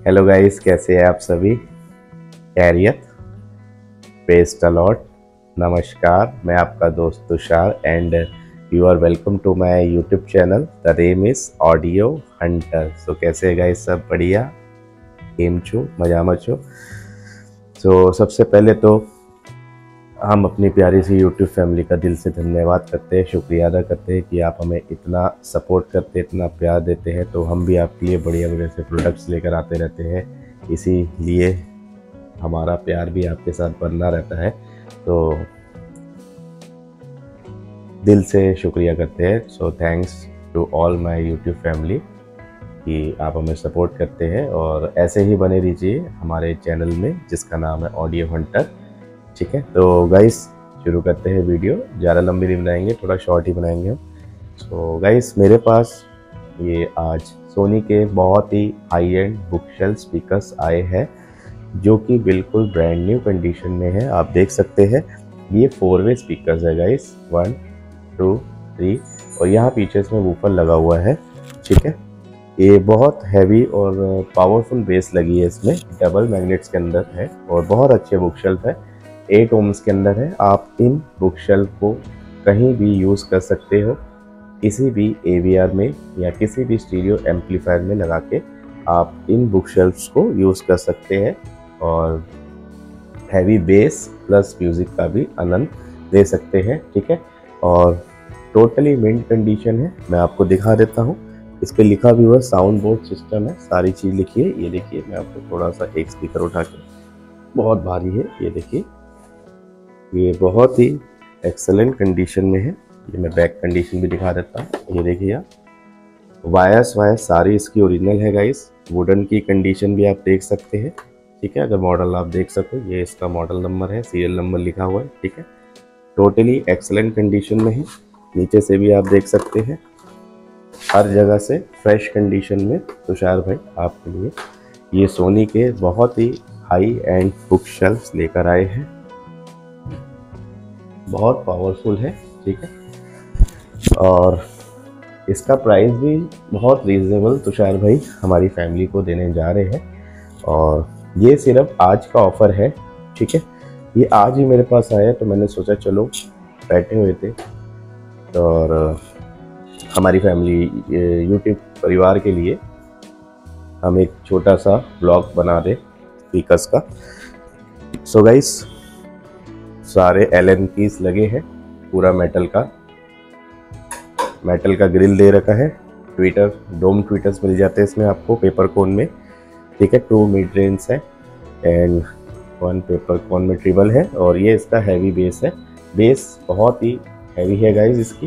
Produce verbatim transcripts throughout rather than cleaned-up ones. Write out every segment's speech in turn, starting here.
Hello guys, कैसे हैं आप सभी? खैरियत? Praise the lord. नमस्कार, मैं आपका दोस्त Tushar and you are welcome to my YouTube channel. The name is audio hunter. So कैसे है गाइस? सब बढ़िया? केम छो? मजामा छो? सो सबसे पहले तो हम अपनी प्यारी सी यूट्यूब फैमिली का दिल से धन्यवाद करते हैं, शुक्रिया अदा करते हैं कि आप हमें इतना सपोर्ट करते हैं, इतना प्यार देते हैं। तो हम भी आपके लिए बढ़िया बढ़िया से प्रोडक्ट्स लेकर आते रहते हैं, इसीलिए हमारा प्यार भी आपके साथ बना रहता है। तो दिल से शुक्रिया करते हैं। So thanks to all my YouTube family कि आप हमें सपोर्ट करते हैं और ऐसे ही बने रहिए हमारे चैनल में जिसका नाम है ऑडियो हंटर। ठीक है, तो गाइस शुरू करते हैं वीडियो। ज़्यादा लंबी नहीं बनाएंगे, थोड़ा शॉर्ट ही बनाएंगे हम। सो गाइस, मेरे पास ये आज सोनी के बहुत ही high end bookshelf speakers आए हैं जो कि बिल्कुल ब्रांड न्यू कंडीशन में है। आप देख सकते हैं ये फोर वे स्पीकर्स है गाइस, वन टू थ्री, और यहाँ पीछे इसमें वूफर लगा हुआ है। ठीक है, ये बहुत हैवी और पावरफुल बेस लगी है इसमें, डबल मैग्नेट्स के अंदर है और बहुत अच्छे बुक शेल्फ है। एट ओम्स के अंदर है। आप इन बुक शेल्फ को कहीं भी यूज़ कर सकते हो, किसी भी ए वी आर में या किसी भी स्टीरियो एम्पलीफायर में लगा के आप इन बुक शेल्फ्स को यूज़ कर सकते हैं और हैवी बेस प्लस म्यूज़िक का भी आनंद ले सकते हैं। ठीक है, और टोटली मिंट कंडीशन है। मैं आपको दिखा देता हूँ, इस पर लिखा भी हुआ साउंड बोर्ड सिस्टम है, सारी चीज़ लिखी है। ये देखिए, मैं आपको थोड़ा सा एक स्पीकर उठा के, बहुत भारी है, ये देखिए, ये बहुत ही एक्सेलेंट कंडीशन में है। ये मैं बैक कंडीशन भी दिखा देता हूँ। ये देखिए आप, वायर्स वायर्स सारी इसकी ओरिजिनल है गाइस। वुडन की कंडीशन भी आप देख सकते हैं। ठीक है, अगर मॉडल आप देख सको, ये इसका मॉडल नंबर है, सीरियल नंबर लिखा हुआ है। ठीक है, टोटली एक्सेलेंट कंडीशन में है। नीचे से भी आप देख सकते हैं, हर जगह से फ्रेश कंडीशन में तुषार भाई आपके लिए ये सोनी के बहुत ही हाई एंड बुक शेल्फ्स लेकर आए हैं। बहुत पावरफुल है। ठीक है, और इसका प्राइस भी बहुत रीजनेबल तुषार भाई हमारी फैमिली को देने जा रहे हैं और ये सिर्फ आज का ऑफ़र है। ठीक है, ये आज ही मेरे पास आया तो मैंने सोचा चलो, बैठे हुए थे और हमारी फैमिली यूट्यूब परिवार के लिए हम एक छोटा सा ब्लॉग बना दे स्पीकर्स का। सो गाइस, सारे एल एन कीज लगे हैं, पूरा मेटल का मेटल का ग्रिल दे रखा है। ट्विटर डोम ट्विटर्स मिल जाते हैं इसमें आपको पेपर कोन में। ठीक है, टू मिड रेंज है एंड वन पेपर कोन में ट्रिबल है और ये इसका हैवी बेस है। बेस बहुत ही हैवी है गाइज इसकी।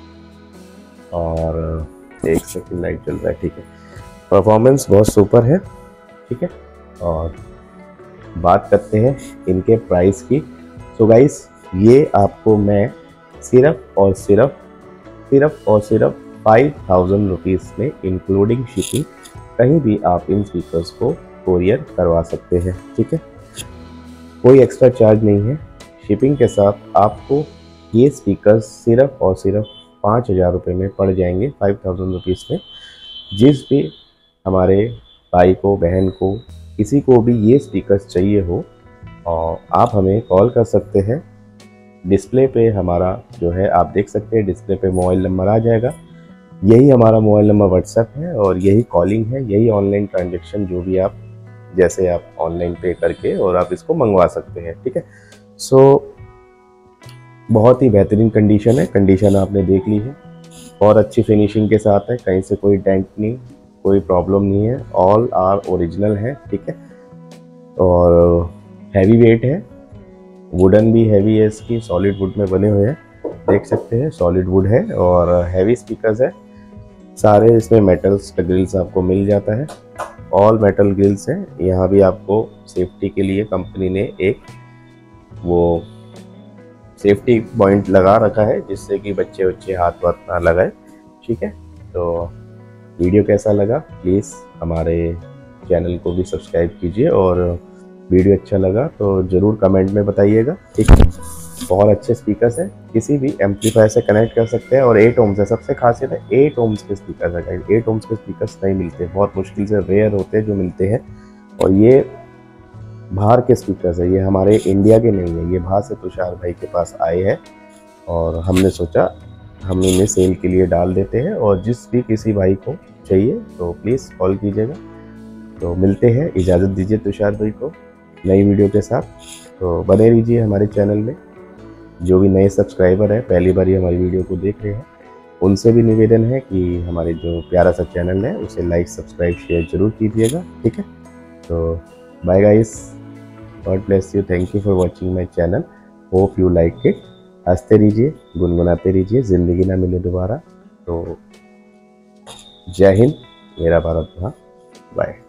और एक सेकंड, लाइट चल रहा है। ठीक है, परफॉर्मेंस बहुत सुपर है। ठीक है, और बात करते हैं इनके प्राइस की। सो गाइस, ये आपको मैं सिर्फ और सिर्फ सिर्फ और सिर्फ फाइव थाउजेंड रुपीज़ में इंक्लूडिंग शिपिंग कहीं भी आप इन स्पीकर्स को कोरियर करवा सकते हैं। ठीक है, कोई एक्स्ट्रा चार्ज नहीं है। शिपिंग के साथ आपको ये स्पीकर्स सिर्फ और सिर्फ पाँच हज़ार रुपये में पड़ जाएंगे, फाइव थाउजेंड रुपीज़ में। जिस भी हमारे भाई को, बहन को, किसी को भी ये स्पीकर्स चाहिए हो और आप हमें कॉल कर सकते हैं। डिस्प्ले पे हमारा जो है आप देख सकते हैं, डिस्प्ले पे मोबाइल नंबर आ जाएगा। यही हमारा मोबाइल नंबर व्हाट्सएप है और यही कॉलिंग है, यही ऑनलाइन ट्रांजैक्शन जो भी आप जैसे आप ऑनलाइन पे करके और आप इसको मंगवा सकते हैं। ठीक है, सो बहुत ही बेहतरीन कंडीशन है। कंडीशन आपने देख ली है, और अच्छी फिनिशिंग के साथ है, कहीं से कोई डेंट नहीं, कोई प्रॉब्लम नहीं है, ऑल आर ओरिजिनल है। ठीक है, और हैवी वेट है, वुडन भी हैवी है इसकी, सॉलिड वुड में बने हुए हैं, देख सकते हैं सॉलिड वुड है और हैवी स्पीकर्स है। सारे इसमें मेटल्स का ग्रिल्स आपको मिल जाता है, ऑल मेटल ग्रिल्स हैं। यहाँ भी आपको सेफ्टी के लिए कंपनी ने एक वो सेफ्टी पॉइंट लगा रखा है जिससे कि बच्चे बच्चे हाथ वाथ ना लगाए। ठीक है, तो वीडियो कैसा लगा प्लीज़ हमारे चैनल को भी सब्सक्राइब कीजिए और वीडियो अच्छा लगा तो ज़रूर कमेंट में बताइएगा। ठीक है, बहुत अच्छे स्पीकर्स हैं, किसी भी एम्पलीफायर से कनेक्ट कर सकते हैं और एट ओम्स है। सबसे खासियत है एट ओम्स के स्पीकर्स है। एट ओम्स के स्पीकर्स नहीं मिलते, बहुत मुश्किल से रेयर होते हैं जो मिलते हैं। और ये बाहर के स्पीकर्स है, ये हमारे इंडिया के नहीं है, ये बाहर से तुषार भाई के पास आए हैं और हमने सोचा हम इन्हें सेल के लिए डाल देते हैं। और जिस भी किसी भाई को चाहिए तो प्लीज़ कॉल कीजिएगा। तो मिलते हैं, इजाज़त दीजिए तुषार भाई को नई वीडियो के साथ। तो बने रहिए हमारे चैनल में। जो भी नए सब्सक्राइबर है, पहली बार ही हमारी वीडियो को देख रहे हैं, उनसे भी निवेदन है कि हमारे जो प्यारा सा चैनल है उसे लाइक सब्सक्राइब शेयर जरूर कीजिएगा, ठीक है। तो bye guys, god bless you, thank you for watching my channel, hope you like it. हंसते रहिए, गुनगुनाते रहिए, ज़िंदगी ना मिले दोबारा। तो जय हिंद, मेरा भारत माँ, बाय।